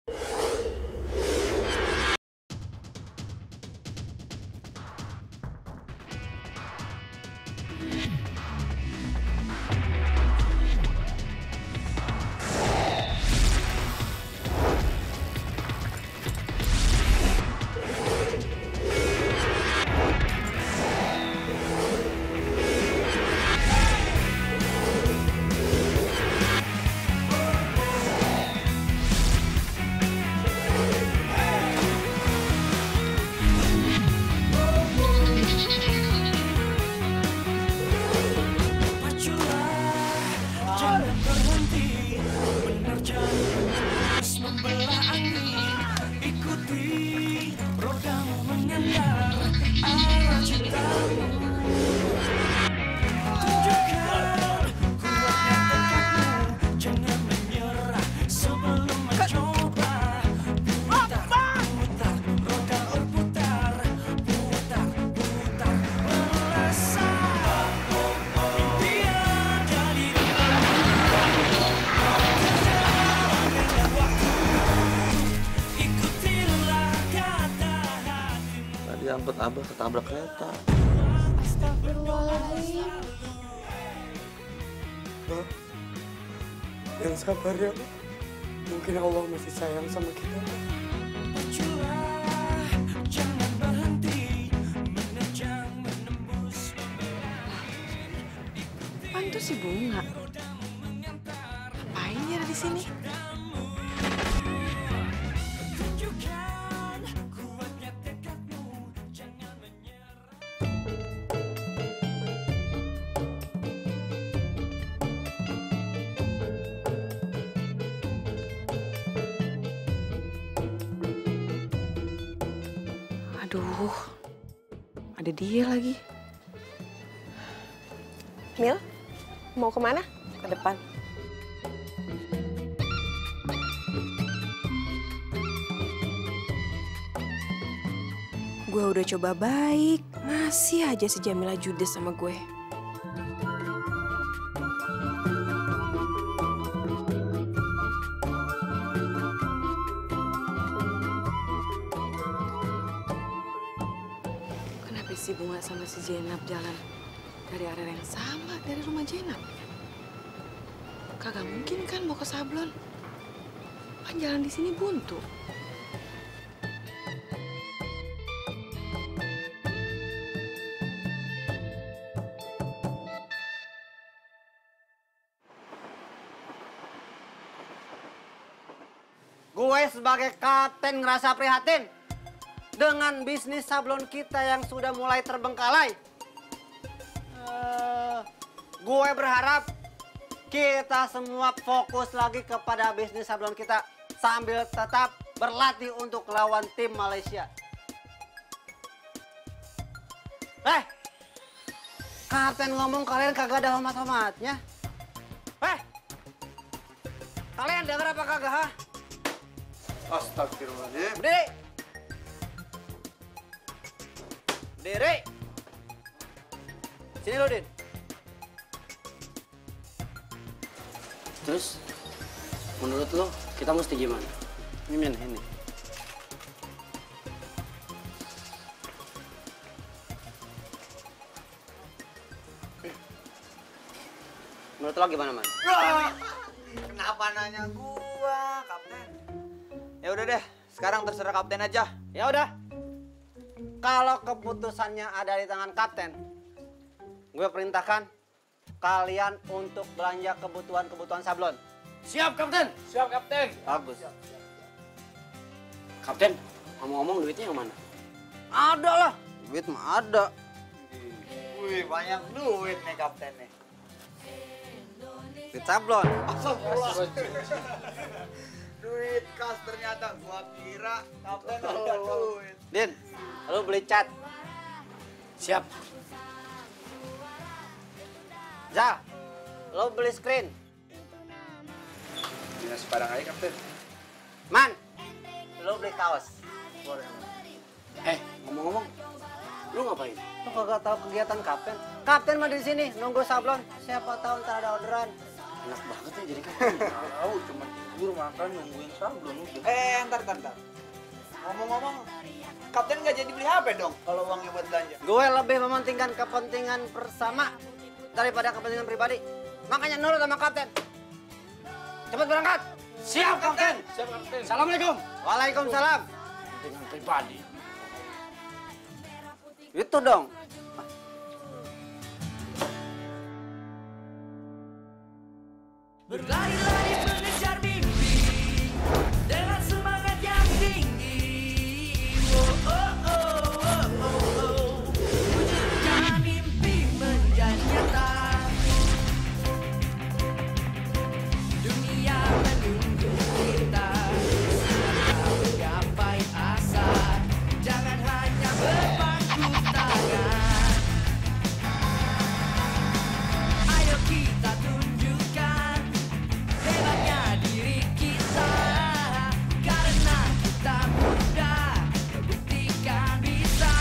Ampet abah ketabrak kereta. Astagfirullahaladzim. Bah, yang sabar ya. Mungkin Allah masih sayang sama kita. Jangan berhenti menerjang menembus. Apaan tuh si Bunga? Ngapain dia ada di sini? Aduh, ada dia lagi. Mil, mau kemana? Ke depan. Gue udah coba baik, masih aja si Jamila judes sama gue. Kenapa si Bunga sama si Jenab jalan dari area yang sama dari rumah Jenab? Kagak mungkin kan mau ke Sablon. Kan jalan di sini buntu. Gue sebagai kapten ngerasa prihatin dengan bisnis sablon kita yang sudah mulai terbengkalai. Gue berharap kita semua fokus lagi kepada bisnis sablon kita sambil tetap berlatih untuk lawan tim Malaysia. Kapten ngomong kalian kagak ada hormat-hormatnya. Kalian denger apa kagak, ha? Astagfirullahaladzim. Berdiri. Berdiri. Sini lo, Din. Terus, menurut lo, kita mesti gimana? Mimin, ini. Menurut lo gimana, Man? Kenapa nanya gua, Kapten? Ya udah deh, sekarang terserah kapten aja. Ya udah. Kalau keputusannya ada di tangan kapten, gue perintahkan kalian untuk belanja kebutuhan sablon. Siap, Kapten? Siap, Kapten. Bagus. Kapten, ngomong-ngomong duitnya yang mana? Ada lah. Duit mah ada. Wih, banyak duit nih Kapten nih. Duit sablon. Duit kas ternyata, gua kira Kapten ada duit. Din, lu beli cat. Siap. Za, lu beli screen. Ya, sebarang aja, Kapten. Man, lu beli kaos. Ngomong-ngomong, lu ngapain? Lu kagak tahu kegiatan kapten? Kapten mah di sini nunggu sablon. Siapa tahu ntar ada orderan. Enak banget ya jadi kapten. Tahu cuma tidur makan nungguin sablon udah. Ntar. Ngomong-ngomong, Kapten nggak jadi beli HP dong kalau uangnya buat belanja. Gue lebih mementingkan kepentingan bersama daripada kepentingan pribadi. Makanya nurut sama kapten. Cepat berangkat. Siap, Kapten. Siap, Kapten. Assalamualaikum. Waalaikumsalam. Dengan pribadi. Itu dong. Berlari-lari mengejar mimpi dengan semangat yang tinggi. Wujudkan mimpi menjadi nyata. Dunia menunggu kita menggapai asa. Jangan hanya berpangku tangan. Ayo kita tunjukkan hebatnya diri kita, karena kita muda membuktikan bisa.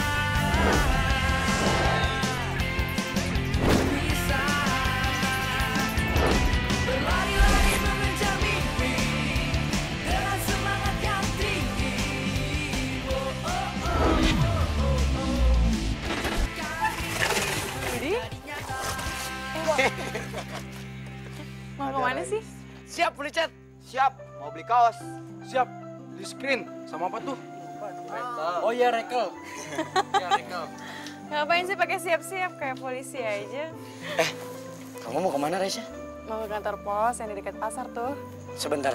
Berlari-lari mengejar mimpi dengan semangat yang tinggi. Jadi, mau kemana sih? Siap, beli cat. Siap, mau beli kaos. Siap. Di screen. Sama apa tuh? Oh iya, Rekel. Ya, Rekel. Ngapain sih pakai siap-siap kayak polisi aja? Kamu mau kemana, Resya? Mau ke kantor pos yang di dekat pasar tuh. Sebentar.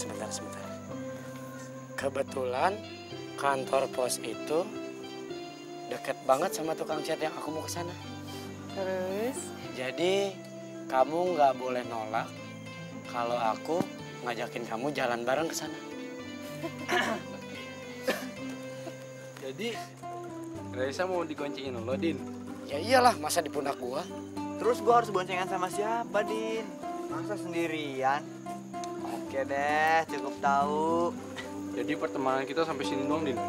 Kebetulan kantor pos itu deket banget sama tukang cat yang aku mau ke sana. Terus, Jadi kamu nggak boleh nolak kalau aku ngajakin kamu jalan bareng ke sana. Jadi, Raisa mau digoncengin lo, Din? Ya iyalah, masa di pundak gua. Terus gua harus boncengan sama siapa, Din? Masa sendirian? Oke deh, cukup tahu. Jadi pertemanan kita sampai sini doang, Din.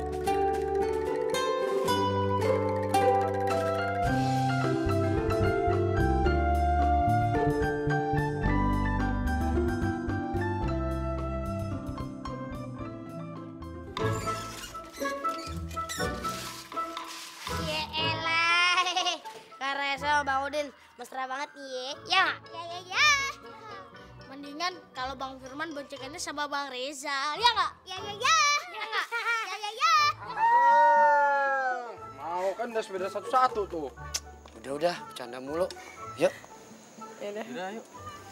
Ya elah, Kak Resa sama Bang Udin mesra banget nih ya. Ya. Mendingan kalau Bang Firman boncengannya sama Bang Reza, ya nggak? Ya nggak? Ya. Mau kan udah sepeda satu-satu tuh. Udah, bercanda mulu. Yuk. ya udah. Udah, yuk.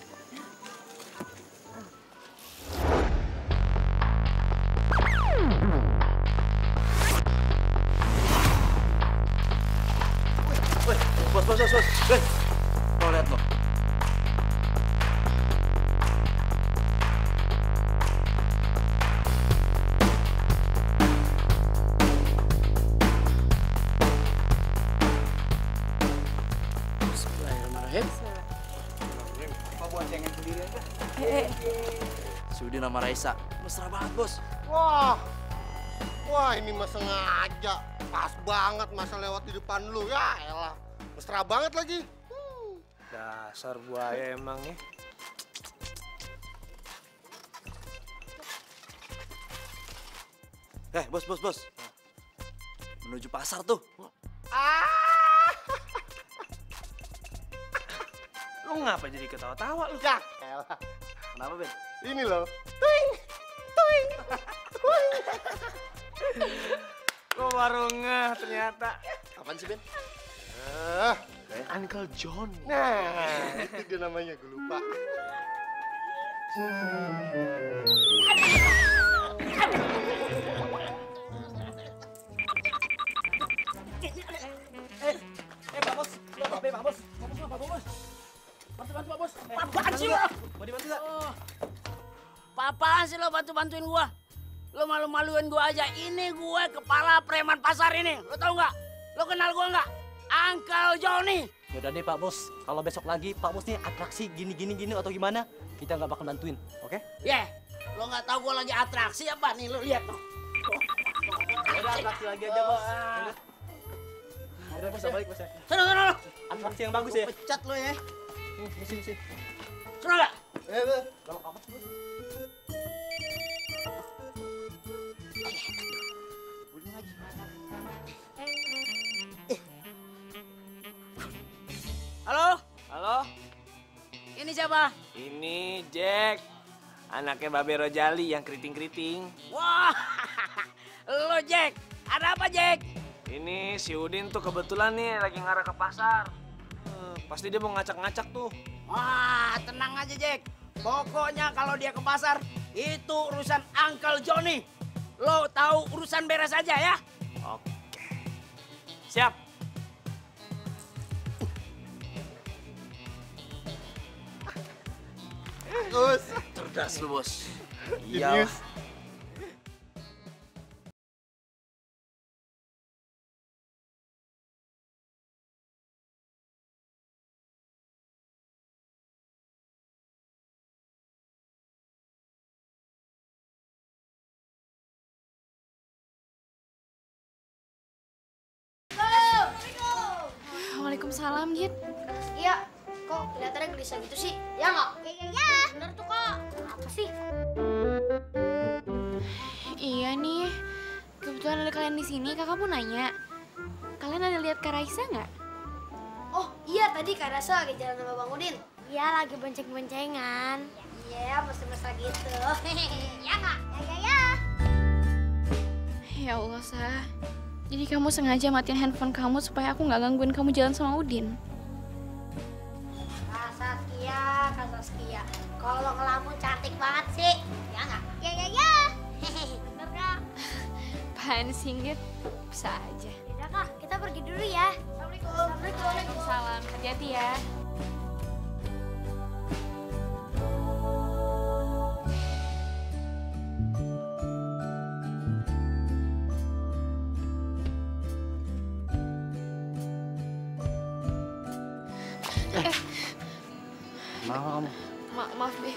Bos. Lo lihat lo. Bismillahirrahmanirrahim. Apa boncengan sendiri aja? Sudi nama Raisa. Mesra banget, Bos. Wah ini mah sengaja. Pas banget masa lewat di depan lu. Ya elah, mesra banget lagi. Dasar buaya emang ya. Bos. Menuju pasar tuh. Lu ngapa jadi ketawa-tawa lu? Ya elah, Kenapa, Ben? ini loh. Lu baru ngeh ternyata. Apaan sih, Ben? Uncle John. Nah, itu dia namanya, gue lupa. Pak Bos. Bantu, Pak Bos. Apaan sih lo? Mau dibantu nggak? Apaan sih lo bantuin gua? Lo malu-maluin gua aja. Ini gue kepala preman pasar ini. Lo tau nggak? Lo kenal gua nggak? Uncle Johnny. Yaudah deh Pak Bos, kalau besok lagi Pak Bos nih atraksi gini atau gimana, kita nggak bakal bantuin, oke? Lo nggak tahu gua lagi atraksi apa nih? Lo lihat tuh. Udah atraksi lagi aja Bos. Udah Bos, balik Bos ya. Sono. Atraksi yang bagus ya. Pecat lo ya. Sini. Sono nggak? Galak amat Bos. Ini Jack, anaknya Babe Rojali yang keriting-keriting. Wah, lo Jack, ada apa Jack? Ini si Udin tuh kebetulan nih lagi ngarah ke pasar. Pasti dia mau ngacak-ngacak tuh. Wah, tenang aja Jack. Pokoknya kalau dia ke pasar, itu urusan Uncle Johnny. Lo tahu urusan beres aja ya? Oke. Siap. Bos. Cerdas lu, Bos. Iya. Waalaikumsalam, Git. Iya, kok kelihatannya gelisah gitu sih? Ya nggak? Ya. Bener tuh, Kak. Apa sih? Iya nih, kebetulan ada kalian di sini, kakak mau nanya. Kalian ada lihat Kak Raisa nggak? Oh iya, tadi Kak Raisa lagi jalan sama Bang Udin. Iya, lagi bonceng-boncengan. Iya, mesra-mesra gitu. Ya nggak? Ya. Ya Allah, Sa. Jadi kamu sengaja matiin handphone kamu supaya aku nggak gangguin kamu jalan sama Udin? Kak Saskia. Kalau ngelamun cantik banget sih. Ya nggak? Ya. Bener, Kak. Apaan sih, Git? Bisa aja. Yaudah, Kak. Kita pergi dulu ya. Assalamualaikum. Waalaikumsalam. Hati-hati ya. Kenapa kamu? Maaf deh.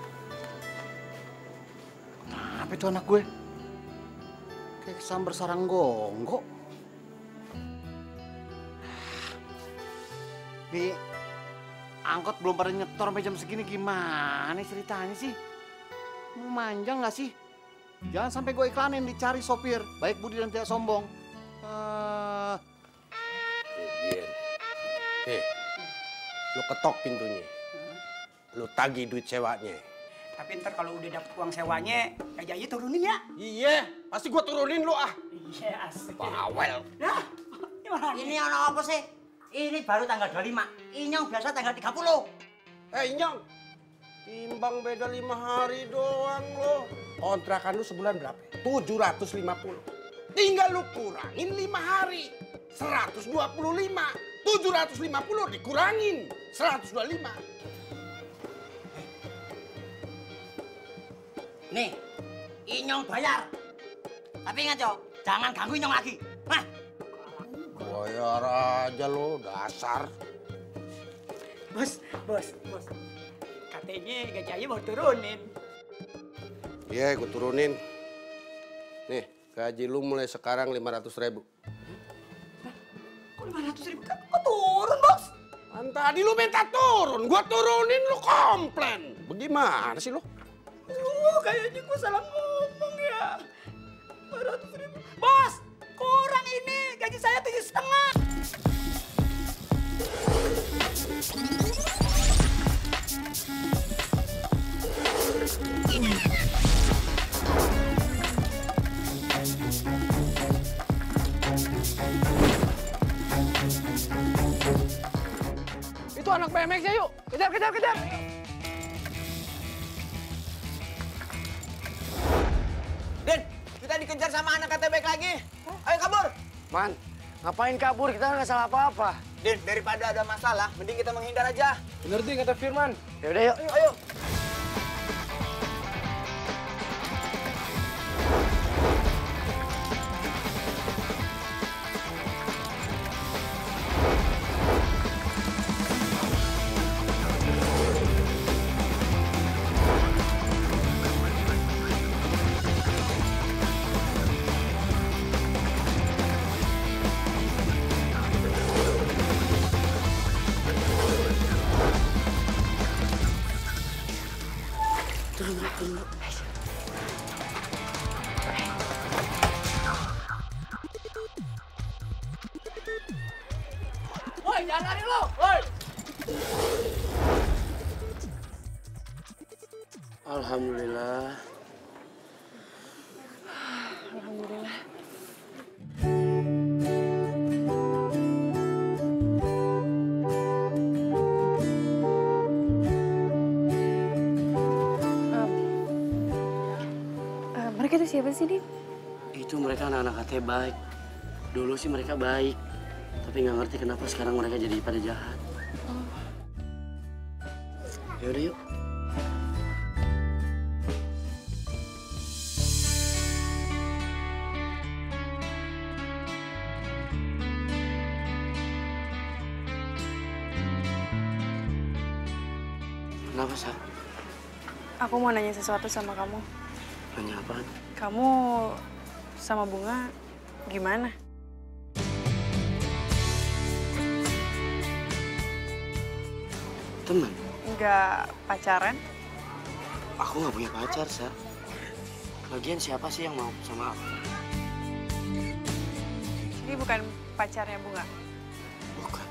Kenapa itu anak gue? Kayak kesambar sarang gonggok. Nih, angkot belum pada nyetor sampai jam segini gimana ceritanya sih? Mau manjang nggak sih? Jangan sampai gue iklanin dicari sopir, baik budi dan tidak sombong. Lu ketok pintunya. Lu tagih duit sewanya. Tapi ntar kalau udah dapet uang sewanya, Kak Jaya turunin ya. Iya, pasti gua turunin lu ah. Iya, asik. Bawel. Nah, Ini ono apa sih? Ini baru tanggal 25. Inyong biasa tanggal 30. Inyong. Timbang beda 5 hari doang lo. Kontrakan lu sebulan berapa? 750. Tinggal lu kurangin 5 hari. 125. 750 dikurangin 125. Nih, Inyong bayar. Tapi ingat, Cok, jangan ganggu Inyong lagi. Nah. Bayar aja lo, dasar. Bos. Katanya Kak Jaya mau turunin. Iya, gue turunin. Nih, gaji lu mulai sekarang 500.000. Kok 500.000? Kok turun, Bos? Kan tadi lu minta turun, gua turunin lu komplain. Bagaimana sih lu? Kayaknya gua salah ngomong ya. 500.000. Bos, kurang ini. Gaji saya 7,5. Itu anak BMX-nya yuk. Kejar. Din, kita dikejar sama anak KTBK lagi. Ayo kabur. Man, ngapain kabur? Kita nggak salah apa-apa. Din, daripada ada masalah, mending kita menghindar aja. Bener Din kata Firman. Yaudah yuk. Ayo. Woi, jangan lari lo. Woi. Alhamdulillah. Alhamdulillah. Mereka itu siapa sih, Din? Itu mereka anak-anak katanya baik. Dulu sih mereka baik, tapi nggak ngerti kenapa sekarang mereka jadi pada jahat. Oh. Yaudah yuk. Kenapa, Sa? Aku mau nanya sesuatu sama kamu. Nanya apa? Kamu sama Bunga gimana? Teman? Nggak pacaran? Aku nggak punya pacar, Sa. Lagian siapa sih yang mau sama aku? Ini bukan pacarnya Bunga? Bukan.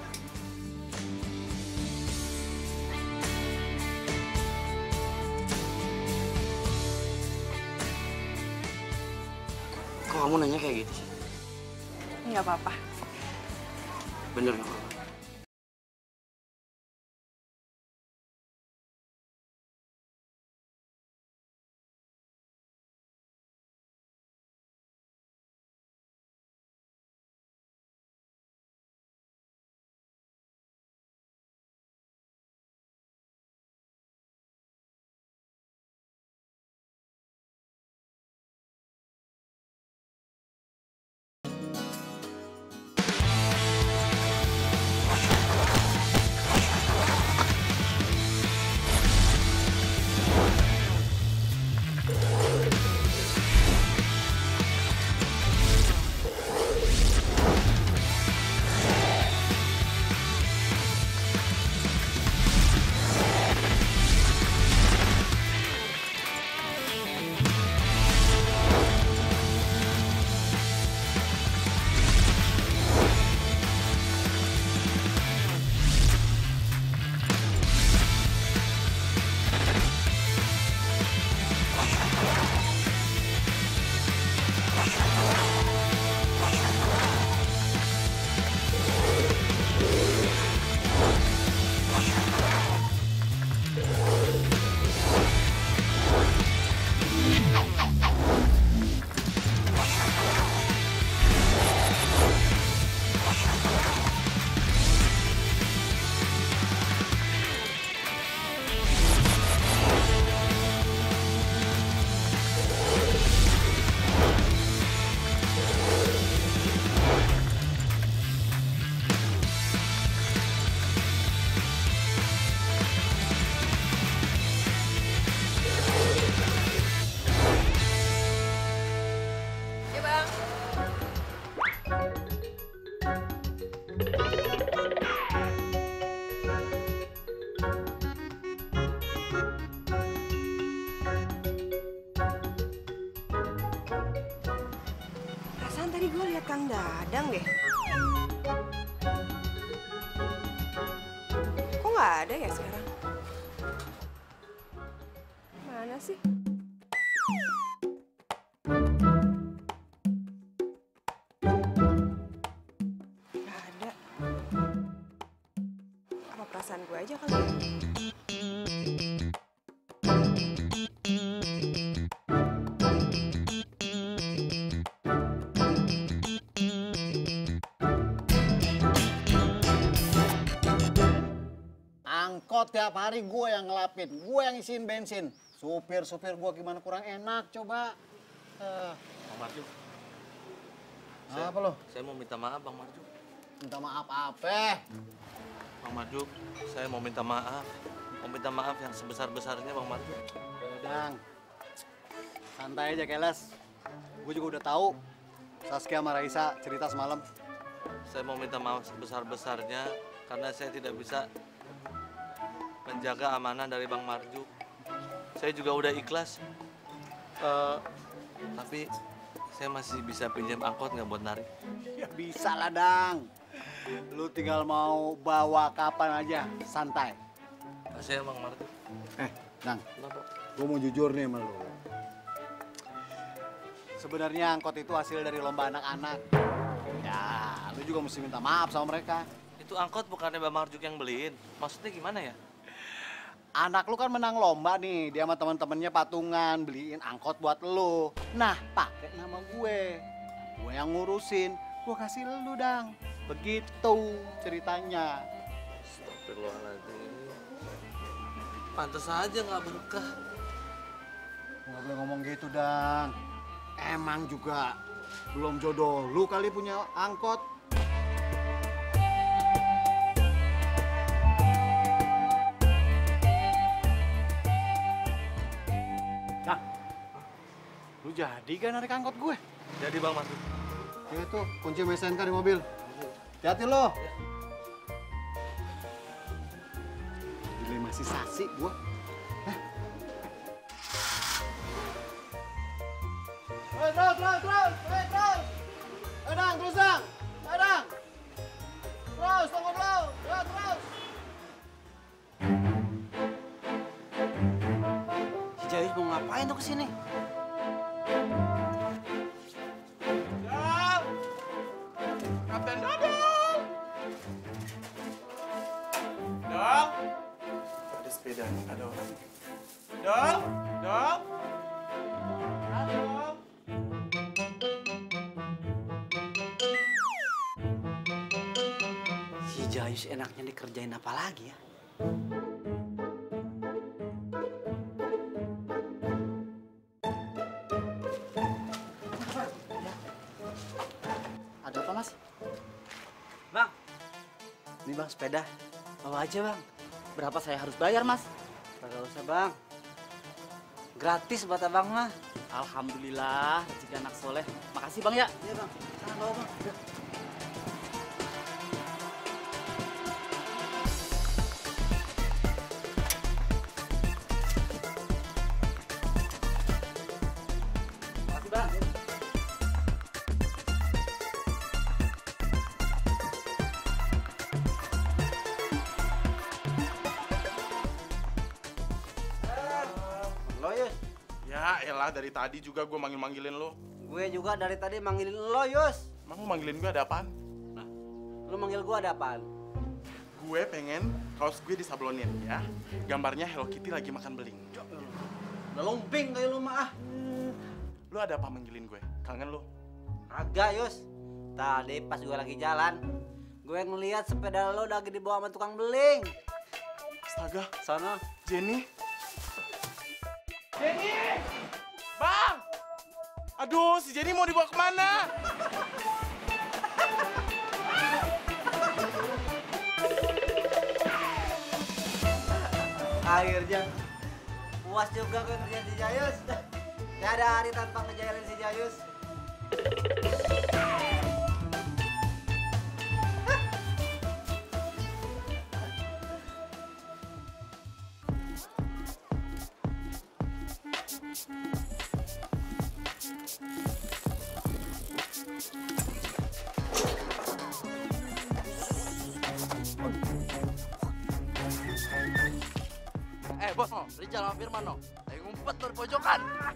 Kok kamu nanya kayak gitu sih? Nggak apa-apa. Bener nggak apa-apa? Tadi gue lihat Kang Dadang deh. Kok nggak ada ya sekarang? Mana sih? Nggak ada. Apa perasaan gue aja kali ya? Angkot tiap hari gue yang ngelapin, gue yang isiin bensin. Supir-supir gue gimana kurang enak coba. Bang Marjuk. Apa lo? Saya mau minta maaf Bang Marjuk. Minta maaf apa? Bang Marjuk, saya mau minta maaf. Mau minta maaf yang sebesar-besarnya Bang Marjuk. Dadang, santai aja Keles. Gue juga udah tahu Saskia sama Raisa cerita semalam. Saya mau minta maaf sebesar-besarnya karena saya tidak bisa menjaga amanah dari Bang Marjuk. Saya juga udah ikhlas. Tapi saya masih bisa pinjam angkot nggak buat narik? Ya bisa lah, Dang. Lu tinggal mau bawa kapan aja, santai. Saya Bang Marjuk. Nang, gue mau jujur nih sama lu. Sebenarnya angkot itu hasil dari lomba anak-anak. Ya, lu juga mesti minta maaf sama mereka. Itu angkot bukannya Bang Marjuk yang beliin? Maksudnya gimana ya? Anak lu kan menang lomba nih, dia sama teman-temannya patungan beliin angkot buat lu. Nah, pakai nama gue. Gue yang ngurusin, gue kasih lu, Dang. Begitu ceritanya. Astagfirullahaladzim. Pantes aja nggak berkah. Nggak boleh ngomong gitu, Dang. Emang juga belum jodoh lu kali punya angkot. Nah, lu jadi kan narik angkot gue? Jadi Bang Marjuk. Ya tuh, kunci SNK di mobil. Hati-hati lo. Gila, masih sasi gua. Terus. Dang, terus Dang. Dang. Terus, tunggu dulu. Ya, terus. Si Jayus mau ngapain tuh kesini? Kapten Dodol! Dol! Ada sepeda, ada orang. Dol! Dol! Halo! Si Jayus enaknya dikerjain apa lagi ya? Ada apa, Mas? Bang, ini Bang sepeda. Bawa aja Bang. Berapa saya harus bayar, Mas? Gak usah Bang. Gratis buat Abang mah. Alhamdulillah, rezeki anak soleh. Makasih Bang ya. Iya Bang, sana bawa Bang. Makasih Bang. Lo Yus? Ya elah, dari tadi juga gue manggil-manggilin lo. Gue juga dari tadi manggilin lo Yus. Emang lo manggilin gue ada apaan? Lo manggil gue ada apaan? Gue pengen kaos gue disablonin ya. Gambarnya Hello Kitty lagi makan beling. Udah lumping kayak lo mah. Lo ada apa manggilin gue? Kangen lo? Agak Yus. Tadi pas gue lagi jalan, gue ngeliat sepeda lo lagi dibawa sama tukang beling. Astaga. Sana. Jenny. Jenny! Bang! Aduh, si Jenny mau dibawa kemana? Akhirnya puas juga gue ngerjain si Jayus. Gak ada hari tanpa ngejailin si Jayus. Bos, Rijal sama Firman, no. Lagi ngumpet tuh di pojokan.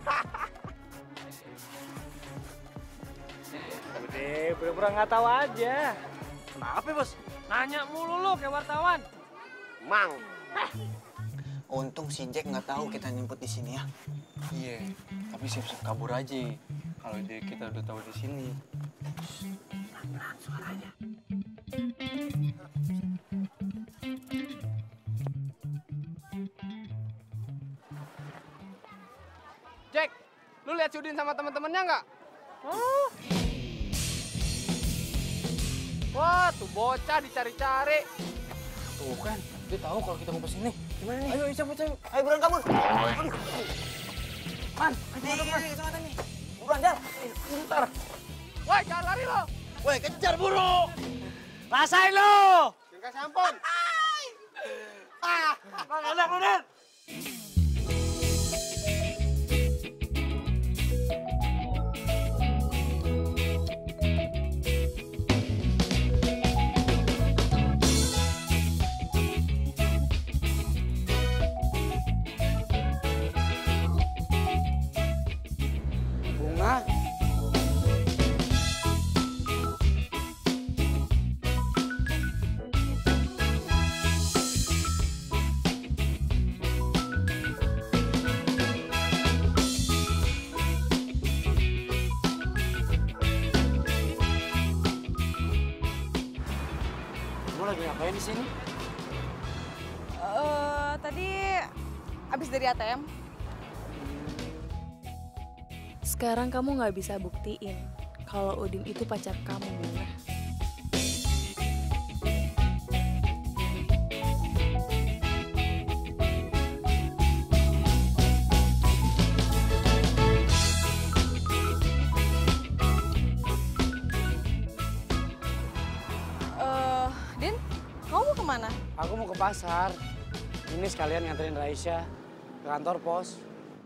Udah, pura-pura nggak tahu aja. Kenapa, Bos? Nanya mulu lu kayak wartawan. Mang. Untung si Jack nggak tahu kita nyemput di sini ya. Iya, tapi siap-siap kabur aja. Kalau dia kita udah tahu di sini. Pelan-pelan suaranya. Jack, lu lihat si Udin sama teman-temannya nggak? Oh. Wah, tuh bocah dicari-cari. Tuh kan, dia tahu kalau kita mau kesini. Gimana nih? Ayo, cabut. Ayo, buruan kabur. Aduh. Man, ini kecamatan nih. Buruan, Jal. Bentar. Woi, jangan lari lo. Woi, kejar buru. Rasain lo. Jangan kasih ampun. Bang, enak lu, Den. di sini? Tadi abis dari ATM. Sekarang kamu nggak bisa buktiin kalau Udin itu pacar kamu, Mila. Din, kamu mau kemana? Aku mau ke pasar. Ini sekalian nganterin Raisya ke kantor pos.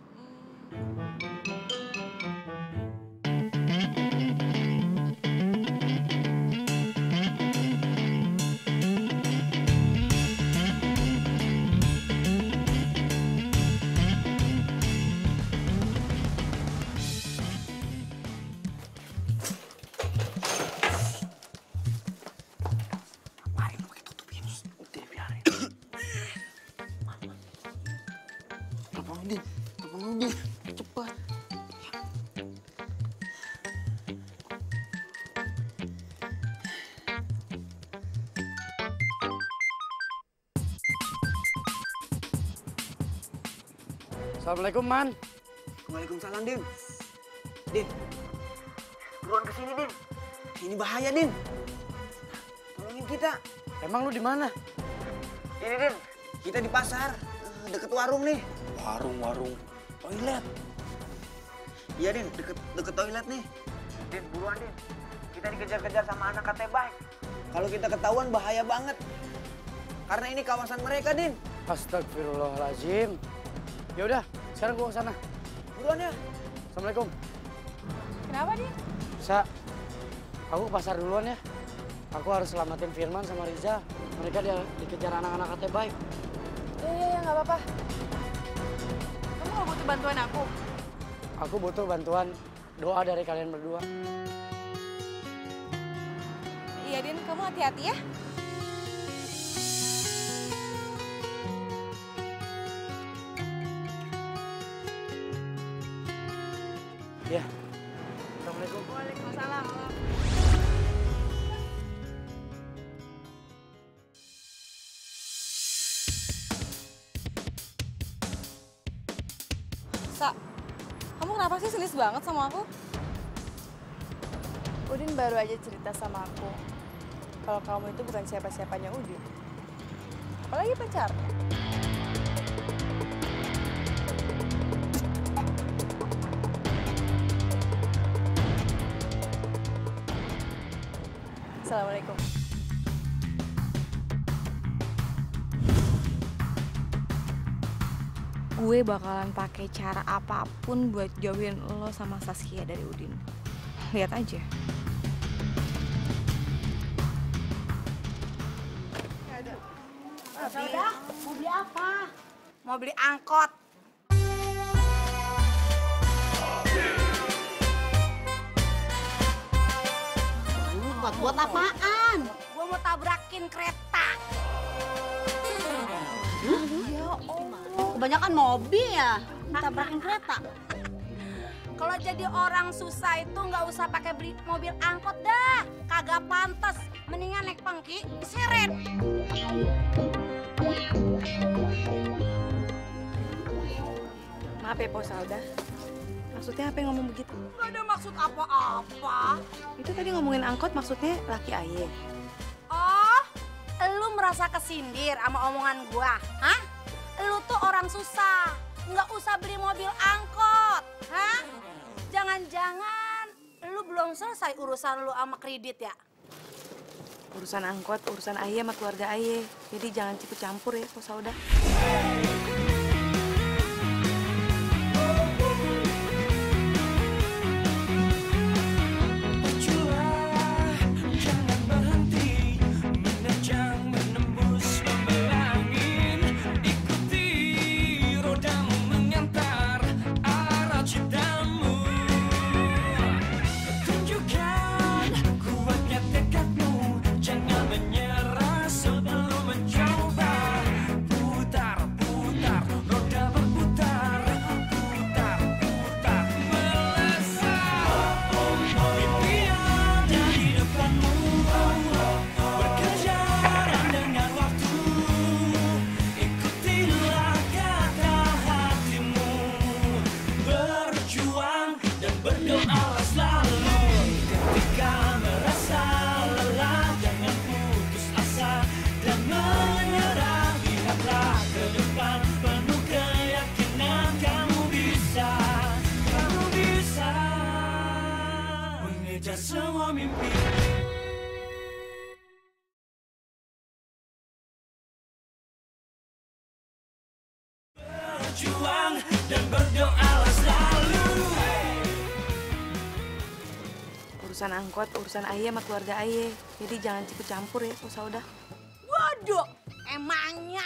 Cepat. Assalamualaikum, Man. Waalaikumsalam, Din. Din, buruan kesini, Din. Ini bahaya, Din. Tolongin kita. Emang lu di mana? Ini, Din. Kita di pasar, deket warung nih. Warung. Toilet. Iya, Din, deket toilet nih. Din, buruan, Din. Kita dikejar-kejar sama anak KT Bike. Kalau kita ketahuan bahaya banget. Karena ini kawasan mereka, Din. Astagfirullahaladzim. Ya udah, sekarang gua ke sana. Buruan ya. Assalamualaikum. Kenapa, Din? Sa, aku ke pasar duluan ya. Aku harus selamatin Firman sama Riza. Mereka dikejar anak-anak KT Bike. Iya, nggak apa-apa. Kamu nggak butuh bantuan aku? Aku butuh bantuan doa dari kalian berdua. Iya, Din. Kamu hati-hati ya. Ya. Assalamualaikum. Waalaikumsalam. Sa, kamu kenapa sih sinis banget sama aku? Udin baru aja cerita sama aku kalau kamu itu bukan siapa-siapanya Udin. Apalagi pacarnya. Assalamualaikum. Gue bakalan pakai cara apapun buat jauhin lo sama Saskia dari Udin. Lihat aja. Saudah, mau beli apa? Mau beli angkot. Buat apaan? Gua mau tabrakin kereta. Ya Allah. Kebanyakan mobil ya, tabrakin kereta. Kalau jadi orang susah itu nggak usah pakai beli mobil angkot dah. Kagak pantas. Mendingan naik pengki, seret. Maaf ya, Po Salda. Maksudnya apa yang ngomong begitu? Gak ada maksud apa-apa. Itu tadi ngomongin angkot maksudnya laki Aye. Oh, lu merasa kesindir sama omongan gua? Hah? Lu tuh orang susah. Nggak usah beli mobil angkot. Hah? Jangan-jangan lu belum selesai urusan lu sama kredit ya? Urusan angkot, urusan Aye sama keluarga Aye. Jadi jangan ikut campur ya, Po Salda. Jangan menyerah sebelum mencoba. Putar mimpi. Berjuang dan berdoalah selalu. Urusan angkot, urusan ayah sama keluarga ayah. Jadi jangan ikut campur ya, usah udah. Waduh, emangnya.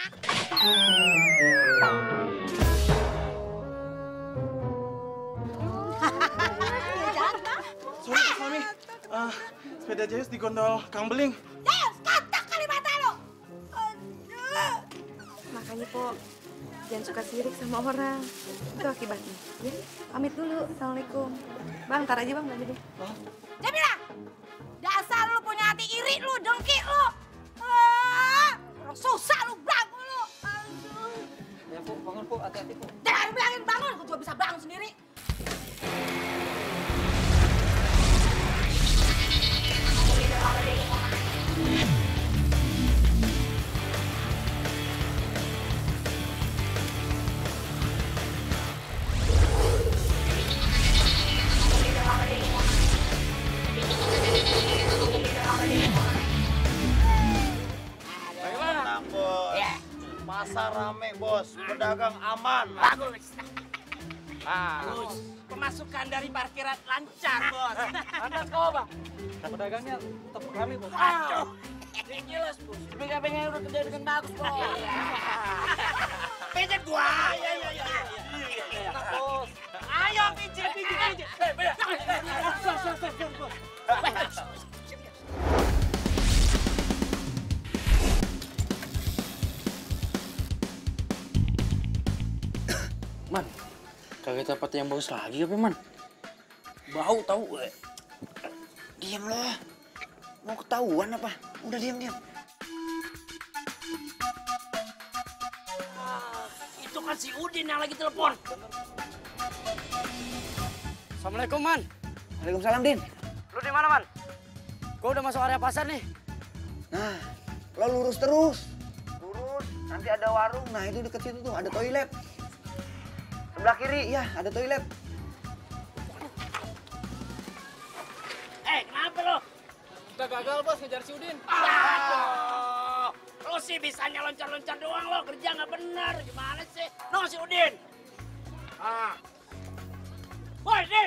Sorry. Sepeda Jayus digondol Kang Beling. Jayus, katak kali mata lo. Makanya, Po, jangan suka sirik sama orang. Itu akibatnya. Ya, pamit dulu. Assalamualaikum. Bang, ntar aja bang, belanja deh. Jamila, dasar lu punya hati iri lu, dengki lu. Susah lu, belagu lu. Ya, Bu, bangun, Bu. Hati-hati, Bu. Jangan bilangin bangun, gue juga bisa bangun sendiri. Tenang, Bos. Pasar rame, Bos. Pedagang aman. Bagus. Bagus. Pemasukan dari parkiran lancar, Bos. Lantas kau, Bang. Pedagangnya tetap kami, Bos. Kacau. Jelas, Bos. BKP-nya udah kerja dengan bagus, Bos. Pijit gua. Iya. Bos. Ayo, pijit. Man, kagak dapat yang bagus lagi apa, Man? Bau tahu. Diam lo. Mau ketahuan apa? Udah diam. Itu kan si Udin yang lagi telepon. Assalamualaikum, Man. Waalaikumsalam, Din. Lu di mana, Man? Gua udah masuk area pasar nih. Nah, lo lurus terus. Lurus, nanti ada warung. Nah, itu deket situ tuh, ada toilet. Sebelah kiri, ya, ada toilet. Kenapa lo? Kita gagal, Bos, ngejar si Udin. Lo sih bisanya loncat-loncat doang lo, kerja nggak bener. Gimana sih? No, si Udin. Woi, Din!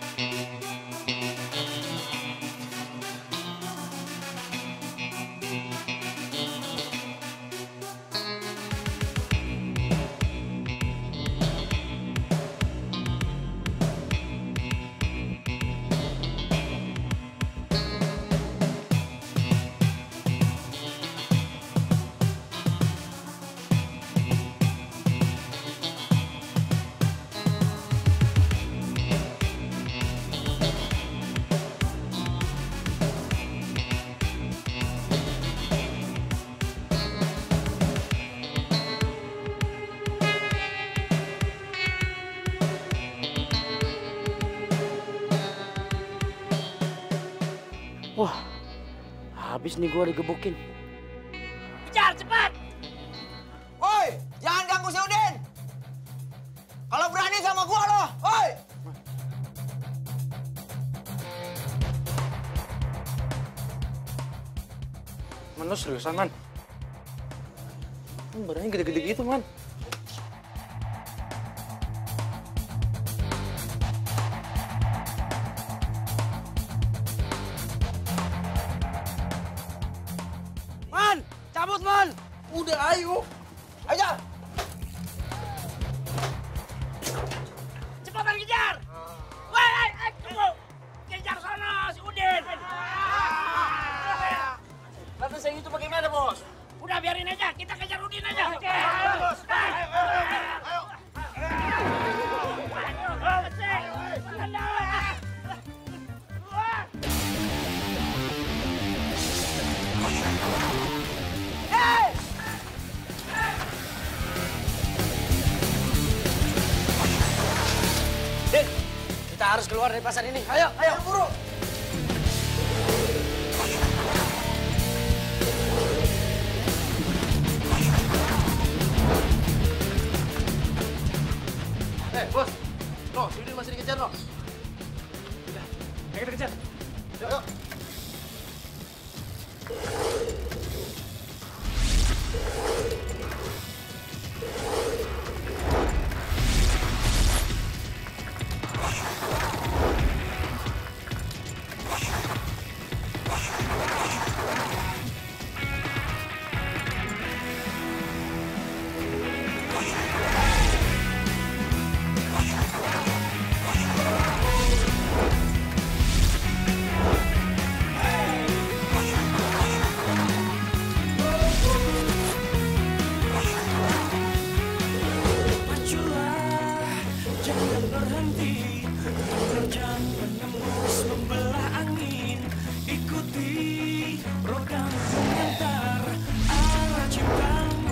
Wah, habis nih gua digebukin. Kejar, cepat! Woi, jangan ganggu si Udin. Kalau berani sama gua lo, woi. Man, lu seriusan, Man? Badannya gede-gede gitu, Man. Man, cabut, Man. Udah, ayo. Ayo. Cepatan kejar! Woi, tunggu! Kejar sana, si Udin! Lalu saya itu bagaimana, Bos? Udah biarin aja, kita kejar Udin aja. Oke, Bos. Ayo. Din, kita harus keluar dari pasar ini. Ayo, buru. Bos. No, si Udin masih dikejar, no. Udah, ayo kita kejar. Yuk. Jangan berhenti, terjang menembus membelah angin. Ikuti roda mengantar arah cintamu.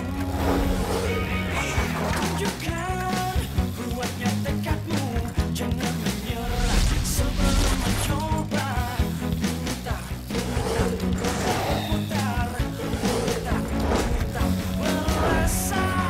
Tunjukkan kuatnya tekadmu, jangan menyerah sebelum mencoba. Putar, putar, roda berputar, putar, putar, melesat.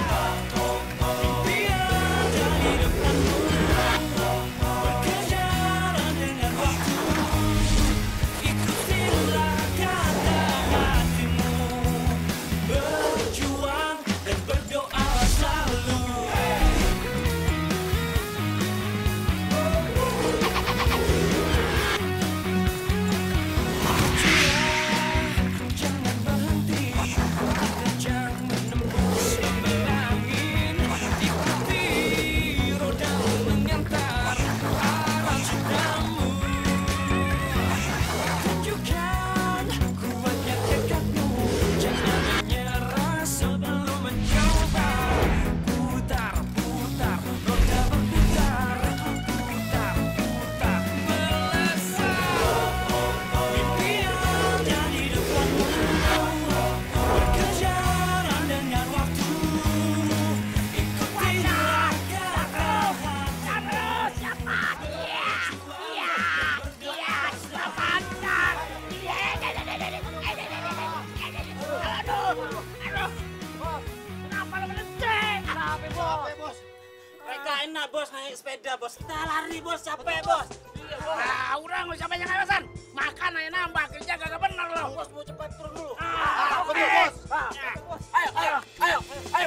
Mereka enak bos naik sepeda bos. Kita lari bos, capek bos. Ah, udah nggak usah banyak alasan. Makan aja nambah, kerja kagak bener loh. Bos mau cepat turun dulu. Betul bos. Ayo.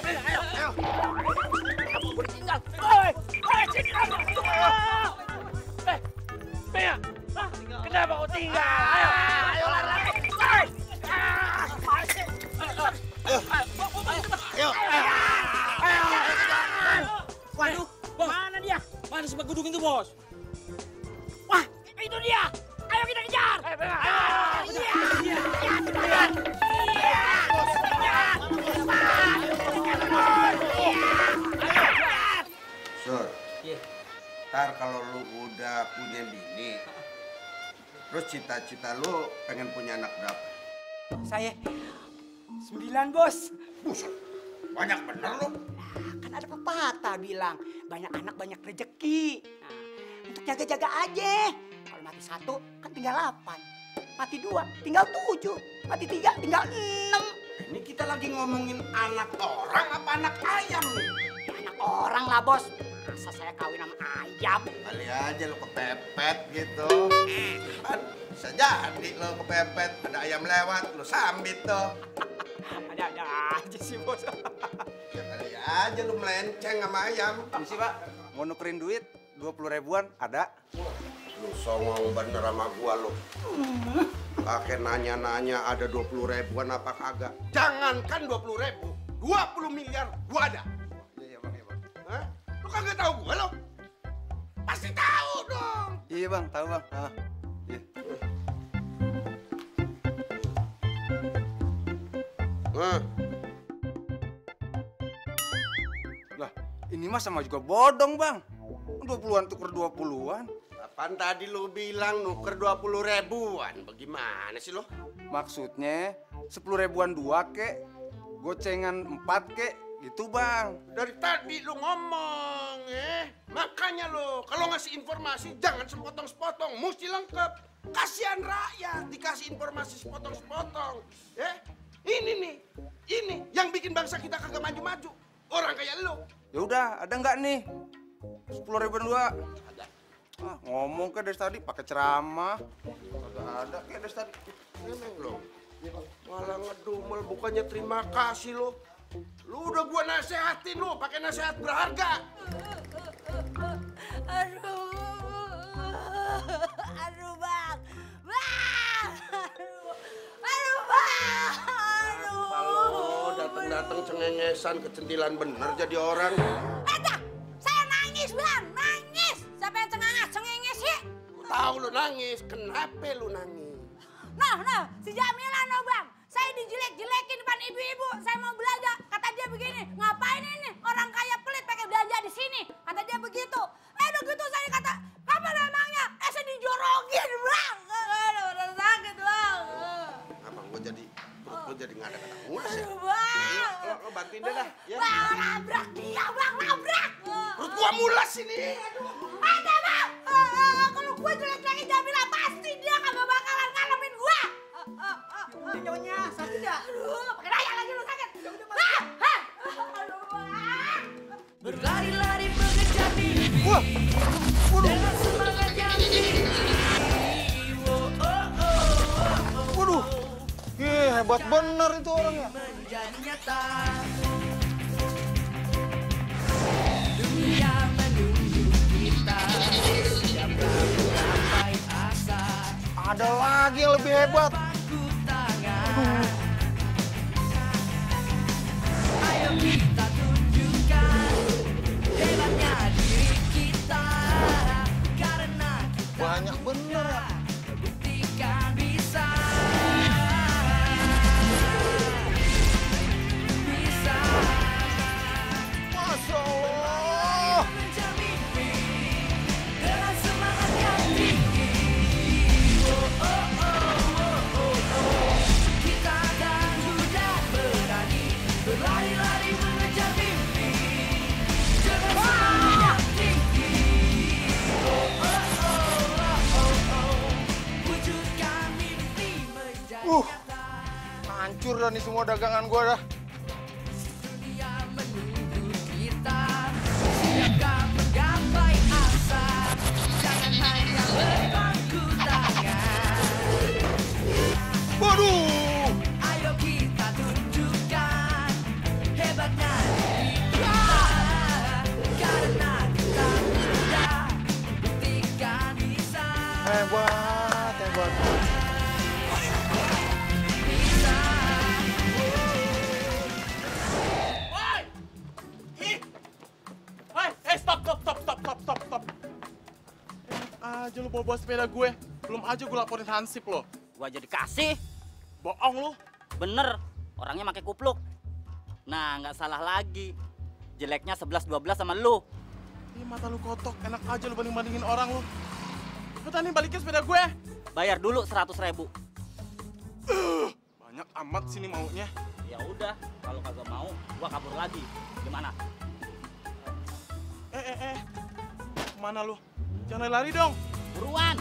Kamu boleh tinggal. Sini kamu. Bea, kenapa kau tinggal? Ayo lari. Waduh, mana dia? Mana si Begudung itu, bos? Wah, itu dia! Ayo kita kejar! Sur, ntar kalau lu udah punya bini, terus cita-cita lu pengen punya anak berapa? Saya 9 bos. Buset, banyak bener lu. Kan ada pepatah bilang banyak anak banyak rezeki. Nah, untuk jaga-jaga aja. Kalau mati 1 kan tinggal 8. Mati 2 tinggal 7. Mati 3 tinggal 6. Ini kita lagi ngomongin anak orang apa anak ayam nih? Ya, anak orang lah bos. Masa saya kawin sama ayam? Kali aja lu kepepet gitu. Kan bisa jadi lu kepepet, ada ayam lewat, lu sambit tuh. Ada-ada aja sih bos. Ya kali aja lu melenceng sama ayam. Misi pak, mau nukerin duit 20 ribuan ada? Lu songong bener sama gua lu. Pakai nanya-nanya ada 20 ribuan apa kagak. Jangankan 20 ribu, 20 miliar gua ada. Iya bang, iya bang. Hah? Lu kagak tahu gua lo? Pasti tahu dong. Iya bang, tahu bang. Ah. Iya. Lah, ini mah sama juga bodong bang. 20-an tuker 20-an. Kapan tadi lu bilang nuker 20 ribuan? Bagaimana sih lo? Maksudnya 10 ribuan 2 kek, gocengan 4 kek, gitu bang. Dari tadi lu ngomong, makanya lo kalau ngasih informasi jangan sepotong-sepotong, mesti lengkap. Kasihan rakyat dikasih informasi sepotong-sepotong. Ini nih, ini yang bikin bangsa kita kagak maju-maju. Orang kayak lo. Ya udah, ada nggak nih? 10 ribuan 2. Ah, ngomong kayak dari tadi pakai ceramah. Kagak ada kayak dari tadi. Emang lo. Malah ngedumel, bukannya terima kasih lo. Lu udah gua nasehatin lo, pakai nasihat berharga. Aduh. Aduh, Bang. Bang. Aduh, Bang. Aduh. Kalau datang-datang cengengesan, kecentilan bener jadi orang. Saya nangis, Bang. Nangis. Siapa yang cengenges sih? Tahu lu nangis, kenapa lu nangis? Nah, si Jamila no, Bang. Saya dijelek-jelekin depan ibu-ibu. Saya mau belanja. Kata dia begini, ngapain ini? Orang kaya pelit pakai belanja di sini. Kata dia begitu. Begitu saya kata, apa namanya? Saya dijorokin, Bang. Udah sakit, Bang. Abang gua jadi, perut gua jadi nggak ada kata mulus ya. Bang. Lo bantuin deh dah. Ya. Bang, nabrak dia, Bang. Nabrak. Perut gua mulas ini. Ada, Bang. Kalau gue jelek-jelekin Jamila, pasti dia kagak bakalan ngalamin gue. Nyonya, sakit ya? Aduh, pakai nanya lagi lu sakit. Berlari-lari mengejar mimpi. Dengan semangat yang tinggi. Waduh, hebat bener itu orangnya. Menjadi nyata. Dunia menunggu kita. Siapa sampai asa. Ada lagi yang lebih hebat. Ayo kita tunjukkan hebatnya diri kita. Karena kita banyak bener ya. buktikan bisa. Bisa. Masya Allah. Mengejar mimpi dengan semangat yang tinggi. Kita akan mudah berani berlari-lari mengejar mimpi dengan semangat yang tinggi. Wujudkan mimpi menjadi Hancur dah nih semua dagangan gua dah. dunia menunggu kita. Siapkah menggapai asa? Jangan hanya berpangku tangan. Waduh. Ayo kita tunjukkan hebatnya diri kita. Karena kita mudah buktikan bisa. Hebat, hebat. Bisa. Stop. Aja lu bawa sepeda gue. Belum aja gue laporin Hansip lo. Gua jadi kasih. Bohong lu. Bener, orangnya pakai kupluk. Nah, nggak salah lagi. Jeleknya 11-12 sama lu. Ih, mata lu kotok. Enak aja lu banding-bandingin orang lu. Cepetan nih balikin sepeda gue. Bayar dulu 100.000. Banyak amat sini maunya. Ya udah, kalau kagak mau, gua kabur lagi. Gimana? Kemana lu? Jangan lari dong. Buruan!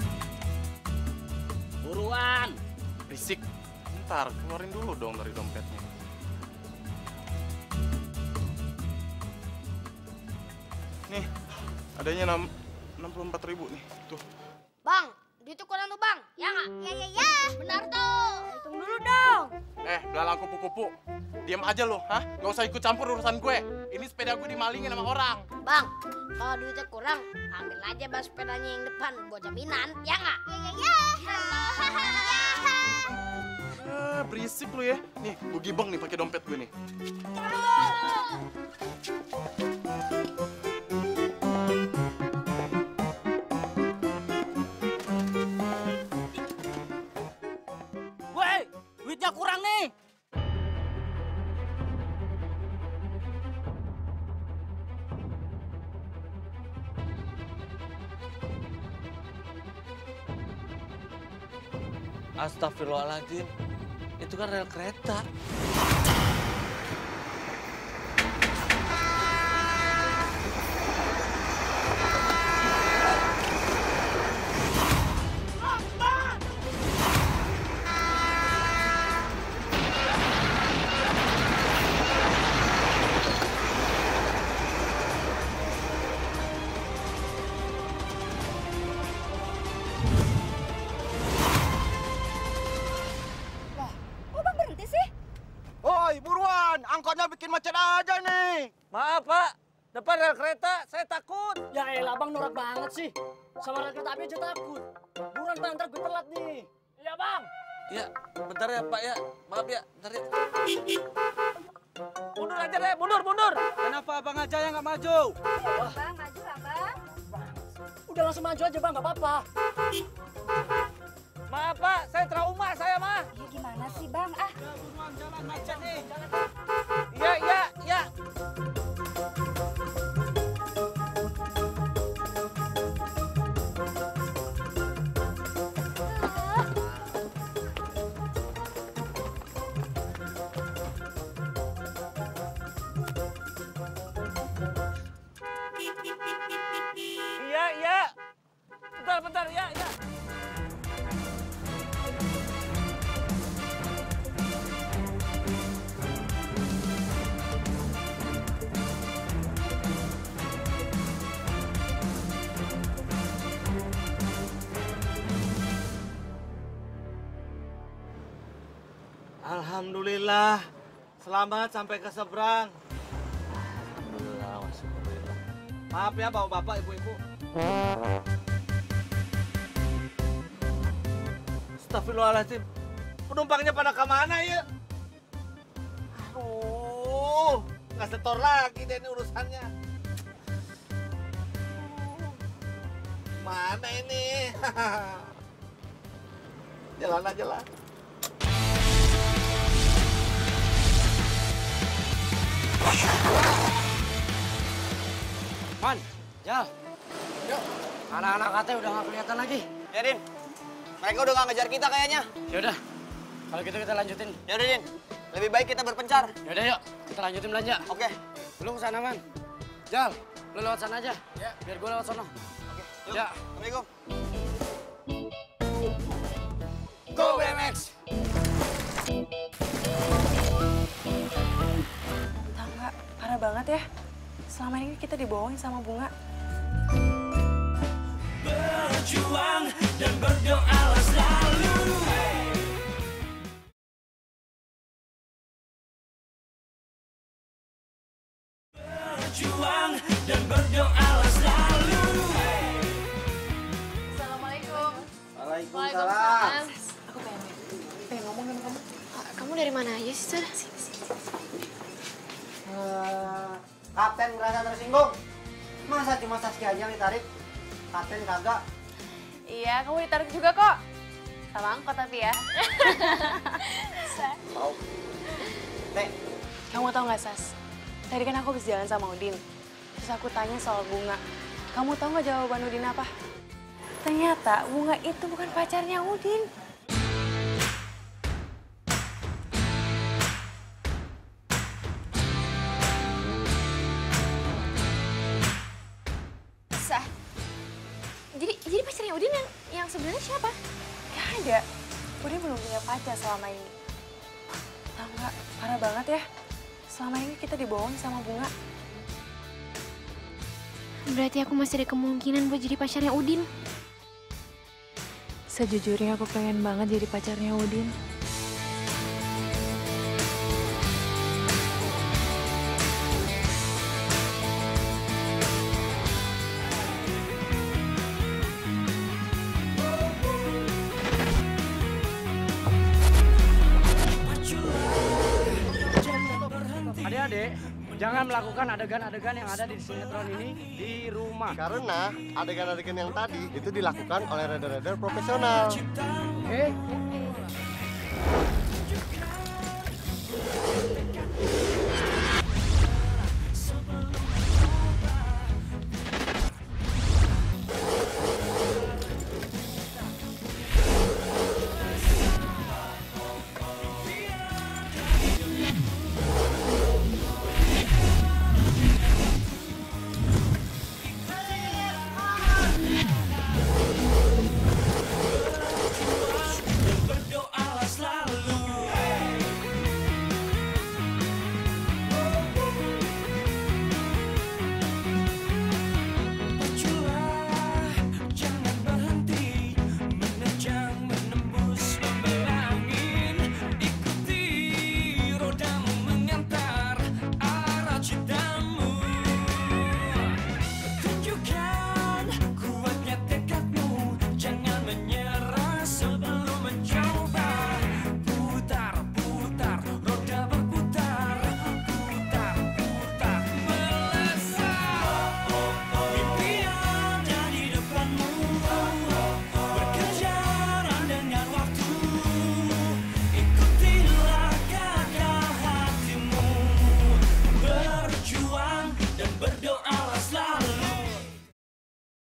Buruan! Berisik. Ntar, keluarin dulu dong dari dompetnya. Nih, adanya 64.000 nih. Tuh. Bang, duitnya kurang tuh, Bang. Ya nggak? Ya. Benar tuh. Hitung dulu dong. Belalang kupu-kupu. Diam aja lu, hah? Gak usah ikut campur urusan gue. Ini sepeda gue dimalingin sama orang. Bang, kalau duitnya kurang, ambil aja bang sepedanya yang depan buat jaminan. Ya nggak? Ya. Berisik lu ya. Nih, gue gibeng nih pakai dompet gue nih. Woi, duitnya kurang nih. Astagfirullahaladzim, itu kan rel kereta. aja nih. Maaf, Pak. Depan rel kereta, saya takut. Ya elah, Bang norak banget sih. Sama rel kereta api aja takut. Buruan, Bang, ntar gue telat nih. Iya, Bang. Iya, bentar ya, Pak ya. Maaf ya, bentar ya. Mundur aja deh, mundur. Kenapa abang aja yang nggak maju? Bang, maju abang. Udah langsung maju aja, Bang, nggak apa-apa. Maaf, Pak. Saya trauma, saya mah. Ya gimana sih, Bang? Ah. Buruan jalan aja nih. Iya. Iya. Bentar, ya. Alhamdulillah, selamat sampai ke seberang. Alhamdulillah. Maaf ya bapak-bapak, ibu-ibu. Astagfirullahaladzim, penumpangnya pada kemana ya? Aduh, nggak setor lagi deh ini urusannya. Mana ini? Jalan aja lah. Man, Jal. Yuk. Anak-anak katanya udah nggak kelihatan lagi. Ya, Din. Mereka udah nggak ngejar kita kayaknya. Yaudah, kalau gitu kita lanjutin. Yaudah, Din. Lebih baik kita berpencar. Yaudah yuk, kita lanjutin belanja. Oke. Lu kesana, Man. Jal, lu lewat sana aja. Ya. Biar gue lewat sana. Oke. Yuk. Ya. Assalamualaikum. Go BMX! Tahu nggak, parah banget ya. Selama ini kita dibohongin sama Bunga. Berjuang dan berdoalah selalu. Berjuang dan berdoalah selalu. Assalamualaikum. Waalaikumsalam. Aku pengen ngomong sama kamu. Kamu dari mana aja sih, Sir? Kapten merasa tersinggung. Masa cuma Saskia aja yang ditarik? Kapten kagak. Iya, kamu ditarik juga kok. Sama angkot tapi ya. Mau. Teh. Kamu tahu nggak, Sas? Tadi kan aku habis jalan sama Udin. Terus aku tanya soal Bunga. Kamu tahu nggak jawaban Udin apa? Ternyata Bunga itu bukan pacarnya Udin. Sah. Jadi pacarnya Udin yang sebenarnya siapa? Gak ada. Udin belum punya pacar selama ini. Tahu nggak? Parah banget ya. Selama ini kita dibohong sama Bunga. Berarti aku masih ada kemungkinan buat jadi pacarnya Udin. Sejujurnya aku pengen banget jadi pacarnya Udin. Adik-adik, jangan melakukan adegan-adegan yang ada di sinetron ini di rumah. Karena adegan-adegan yang tadi itu dilakukan oleh rider-rider profesional. Oke?